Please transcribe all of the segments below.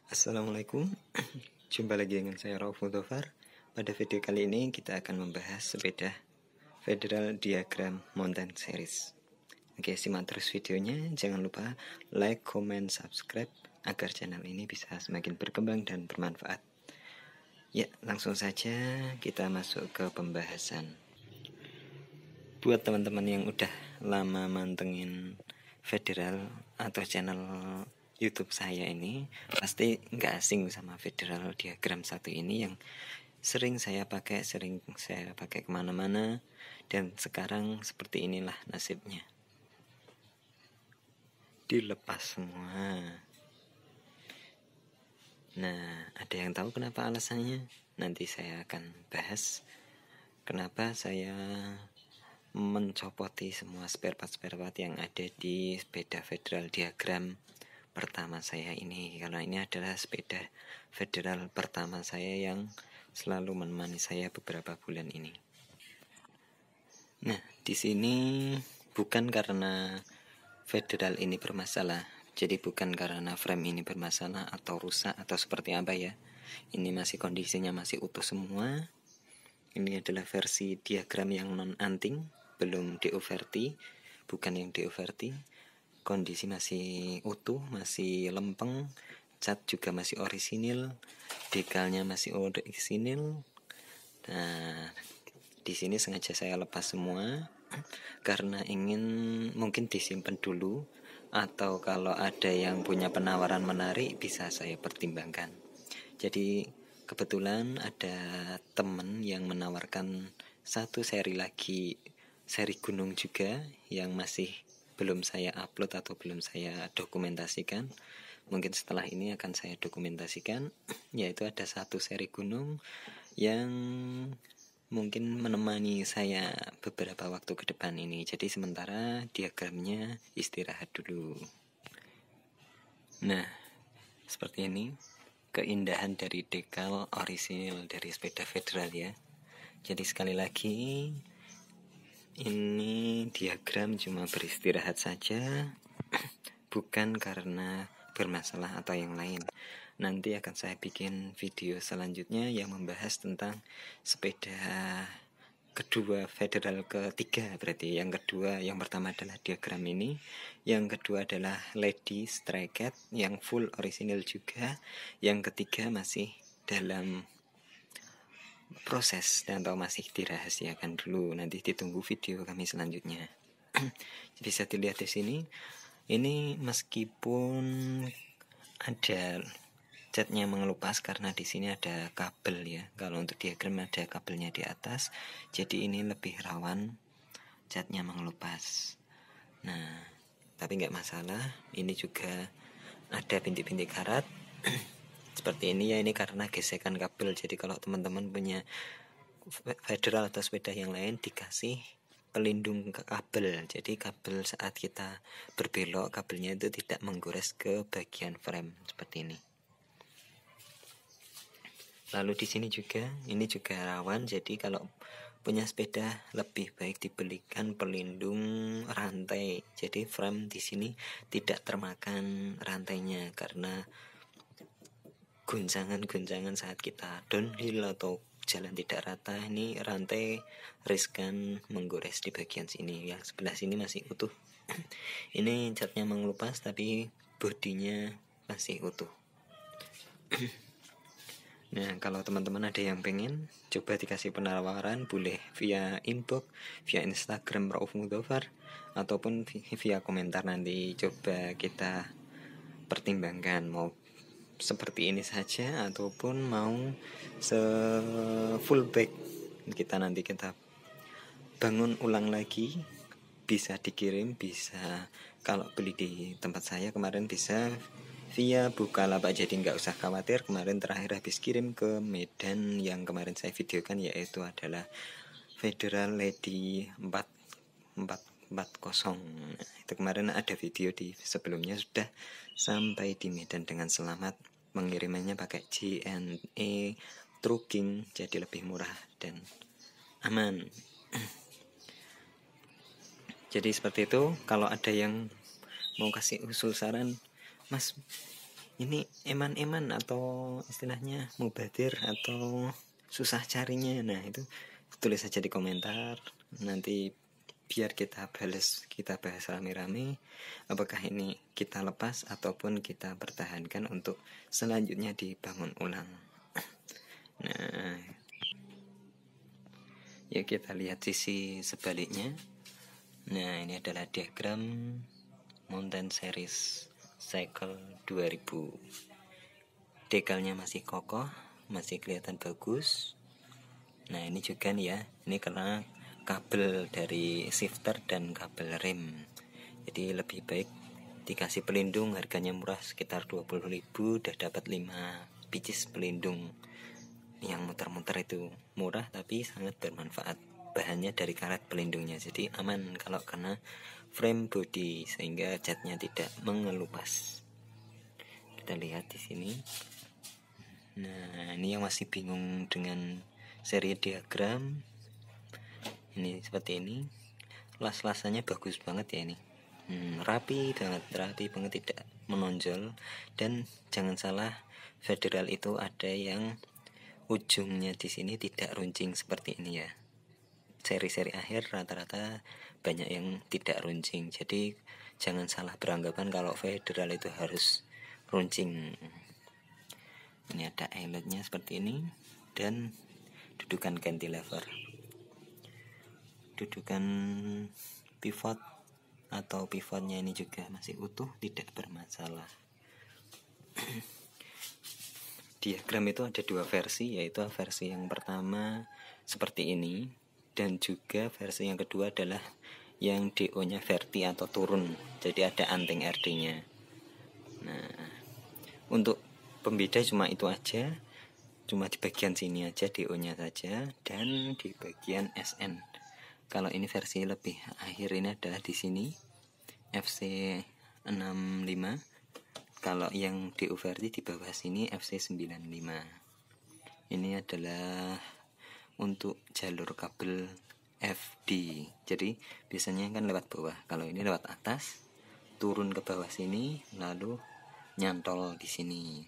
Assalamualaikum. Jumpa lagi dengan saya Rauf Mudofar. Pada video kali ini kita akan membahas sepeda Federal Diagram Mountain Series. Oke, simak terus videonya. Jangan lupa like, comment, subscribe agar channel ini bisa semakin berkembang dan bermanfaat. Ya, langsung saja kita masuk ke pembahasan. Buat teman-teman yang udah lama mantengin Federal atau channel YouTube saya ini, pasti nggak asing sama Federal Diagram 1 ini yang sering saya pakai kemana-mana, dan sekarang seperti inilah nasibnya, dilepas semua. Nah, ada yang tahu kenapa alasannya? Nanti saya akan bahas kenapa saya mencopoti semua spare part yang ada di sepeda Federal Diagram pertama saya ini, karena ini adalah sepeda Federal pertama saya yang selalu menemani saya beberapa bulan ini. Nah, di sini bukan karena Federal ini bermasalah, jadi bukan karena frame ini bermasalah atau rusak atau seperti apa ya. Ini masih kondisinya masih utuh semua. Ini adalah versi diagram yang non-anting, belum DO-verti, bukan yang DO-verti. Kondisi masih utuh, masih lempeng, cat juga masih orisinil, dekalnya masih orisinil. Nah, di sini sengaja saya lepas semua karena ingin mungkin disimpan dulu, atau kalau ada yang punya penawaran menarik bisa saya pertimbangkan. Jadi kebetulan ada teman yang menawarkan satu seri lagi, seri gunung juga, yang masih belum saya upload atau belum saya dokumentasikan. Mungkin setelah ini akan saya dokumentasikan, yaitu ada satu seri gunung yang mungkin menemani saya beberapa waktu ke depan ini. Jadi sementara diagramnya istirahat dulu. Nah, seperti ini keindahan dari dekal orisinil dari sepeda Federal ya. Jadi sekali lagi, ini diagram cuma beristirahat saja, bukan karena bermasalah atau yang lain. Nanti akan saya bikin video selanjutnya yang membahas tentang sepeda kedua Federal ketiga, berarti yang kedua, yang pertama adalah diagram ini, yang kedua adalah Lady Stray Cat yang full orisinil juga, yang ketiga masih dalam proses dan atau masih dirahasiakan dulu. Nanti ditunggu video kami selanjutnya. Bisa dilihat di sini, ini meskipun ada catnya mengelupas karena di sini ada kabel ya. Kalau untuk diagram ada kabelnya di atas, jadi ini lebih rawan catnya mengelupas. Nah, tapi nggak masalah. Ini juga ada bintik-bintik karat seperti ini ya. Ini karena gesekan kabel. Jadi kalau teman-teman punya Federal atau sepeda yang lain, dikasih pelindung ke kabel. Jadi kabel saat kita berbelok, kabelnya itu tidak menggores ke bagian frame seperti ini. Lalu di sini juga, ini juga rawan. Jadi kalau punya sepeda lebih baik dibelikan pelindung rantai. Jadi frame di sini tidak termakan rantainya, karena guncangan-guncangan saat kita downhill atau jalan tidak rata, ini rantai riskan menggores di bagian sini. Yang sebelah sini masih utuh. Ini catnya mengelupas tapi bodinya masih utuh. Nah, kalau teman-teman ada yang pengen coba dikasih penawaran, boleh via inbox, via Instagram Rauf Mudofar, ataupun via komentar. Nanti coba kita pertimbangkan mau seperti ini saja ataupun mau full back. Nanti kita bangun ulang lagi, bisa dikirim, bisa kalau beli di tempat saya kemarin bisa via Bukalapak, jadi nggak usah khawatir. Kemarin terakhir habis kirim ke Medan yang kemarin saya videokan, yaitu adalah Federal Lady 440. Itu kemarin ada video di sebelumnya, sudah sampai di Medan dengan selamat. Pengirimannya pakai JNE Trucking, jadi lebih murah dan aman. Jadi seperti itu. Kalau ada yang mau kasih usul saran, Mas ini eman-eman atau istilahnya mubadir atau susah carinya. Nah itu tulis saja di komentar, nanti biar kita bahas rame-rame apakah ini kita lepas ataupun kita pertahankan untuk selanjutnya dibangun ulang. Nah ya kita lihat sisi sebaliknya. Nah ini adalah diagram Mountain Series Cycle 2000. Dekalnya masih kokoh, masih kelihatan bagus. Nah ini juga nih ya, ini karena kabel dari shifter dan kabel rem, jadi lebih baik dikasih pelindung. Harganya murah sekitar 20.000, udah dapat 5 pieces pelindung yang muter-muter. Itu murah tapi sangat bermanfaat. Bahannya dari karet pelindungnya, jadi aman kalau kena frame body sehingga catnya tidak mengelupas. Kita lihat di sini. Nah ini yang masih bingung dengan seri diagram, ini seperti ini. Las-lasannya bagus banget ya ini. Rapi banget, tidak menonjol. Dan jangan salah, federal itu ada yang ujungnya di sini tidak runcing seperti ini ya. Seri-seri akhir rata-rata banyak yang tidak runcing, jadi jangan salah beranggapan kalau federal itu harus runcing. Ini ada eyeletnya seperti ini, dan dudukan cantilever, dudukan pivot atau pivotnya ini juga masih utuh, tidak bermasalah. Diagram itu ada 2 versi, yaitu versi yang pertama seperti ini, dan juga versi yang kedua adalah yang DO nya verti atau turun, jadi ada anting RD nya. Nah untuk pembeda cuma itu aja, cuma di bagian sini aja DO nya saja, dan di bagian SN. Kalau ini versi lebih akhir ini adalah di sini FC65. Kalau yang DO versi di bawah sini FC95. Ini adalah untuk jalur kabel FD. Jadi biasanya kan lewat bawah, kalau ini lewat atas, turun ke bawah sini, lalu nyantol di sini.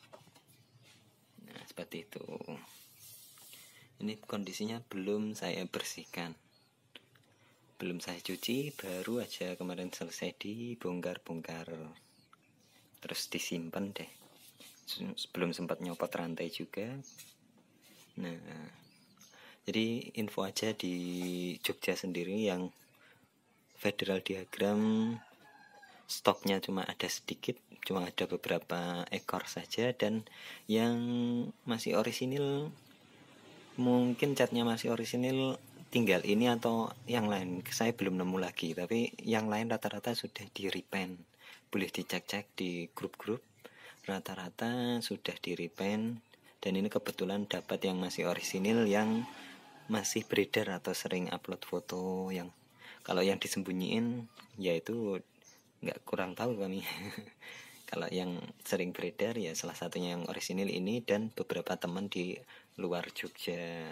Nah seperti itu. Ini kondisinya belum saya bersihkan, belum saya cuci, baru aja kemarin selesai dibongkar-bongkar, terus disimpan deh. Belum sempat nyopot rantai juga. Nah jadi info aja, di Jogja sendiri yang federal diagram stoknya cuma ada sedikit, cuma ada beberapa ekor saja, dan yang masih orisinil mungkin catnya masih orisinil tinggal ini atau yang lain, saya belum nemu lagi, tapi yang lain rata-rata sudah di repaint. Boleh dicek-cek di grup-grup, rata-rata sudah di repaint. Dan ini kebetulan dapat yang masih orisinil, yang masih beredar atau sering upload foto. Yang kalau yang disembunyiin yaitu nggak, kurang tahu kami. Kalau yang sering beredar ya salah satunya yang orisinil ini dan beberapa teman di luar Jogja.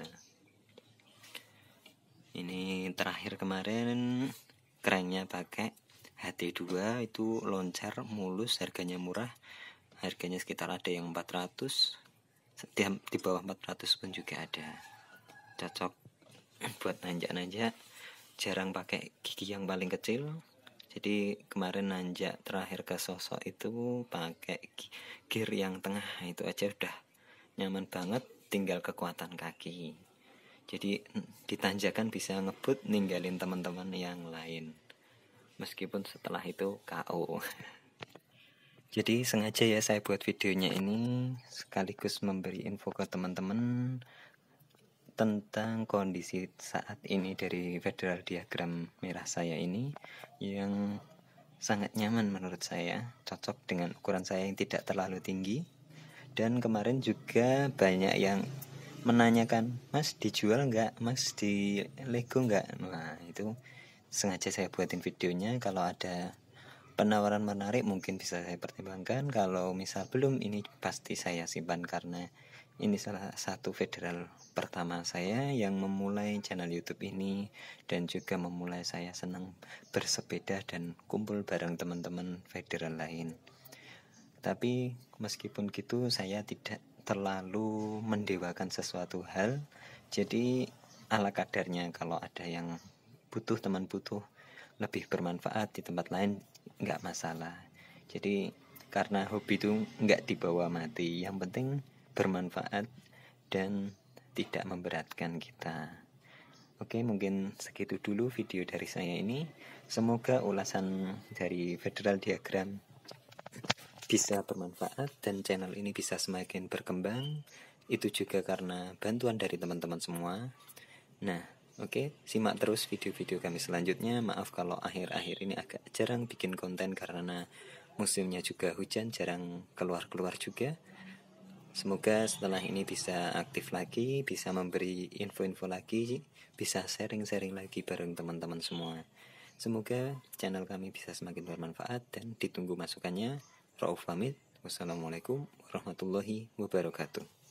Ini terakhir kemarin kerennya pakai HT2, itu loncar mulus, harganya murah, harganya sekitar ada yang 400, di bawah 400 pun juga ada. Cocok buat nanjak-nanjak, jarang pakai gigi yang paling kecil. Jadi kemarin nanjak terakhir ke Sosok itu pakai gear yang tengah, itu aja udah nyaman banget, tinggal kekuatan kaki. Jadi ditanjakan bisa ngebut ninggalin teman-teman yang lain, meskipun setelah itu KO. Jadi sengaja ya saya buat videonya ini sekaligus memberi info ke teman-teman tentang kondisi saat ini dari federal diagram merah saya ini, yang sangat nyaman menurut saya, cocok dengan ukuran saya yang tidak terlalu tinggi. Dan kemarin juga banyak yang menanyakan, Mas dijual nggak, Mas di Lego nggak. Nah itu sengaja saya buatin videonya. Kalau ada penawaran menarik mungkin bisa saya pertimbangkan, kalau misal belum, ini pasti saya simpan, karena ini salah satu federal pertama saya yang memulai channel YouTube ini, dan juga memulai saya senang bersepeda dan kumpul bareng teman-teman federal lain. Tapi meskipun gitu saya tidak terlalu mendewakan sesuatu hal. Jadi ala kadarnya, kalau ada yang butuh, teman butuh lebih bermanfaat di tempat lain, nggak masalah. Jadi karena hobi itu nggak dibawa mati, yang penting bermanfaat dan tidak memberatkan kita. Oke, mungkin segitu dulu video dari saya ini. Semoga ulasan dari Federal Diagram bisa bermanfaat dan channel ini bisa semakin berkembang. Itu juga karena bantuan dari teman-teman semua. Nah, oke, simak terus video-video kami selanjutnya. Maaf kalau akhir-akhir ini agak jarang bikin konten karena musimnya juga hujan, jarang keluar-keluar juga. Semoga setelah ini bisa aktif lagi, bisa memberi info-info lagi, bisa sharing-sharing lagi bareng teman-teman semua. Semoga channel kami bisa semakin bermanfaat dan ditunggu masukannya. Rauf pamit. Wassalamualaikum warahmatullahi wabarakatuh.